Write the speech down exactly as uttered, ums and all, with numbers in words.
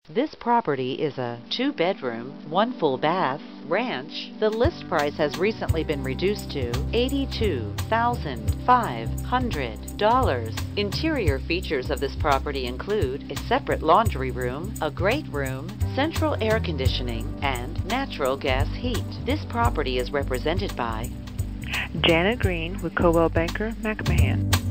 This property is a two-bedroom, one full bath ranch. The list price has recently been reduced to eighty-two thousand five hundred dollars. Interior features of this property include a separate laundry room, a great room, central air conditioning, and natural gas heat. This property is represented by Janet Green with Coldwell Banker McMahan.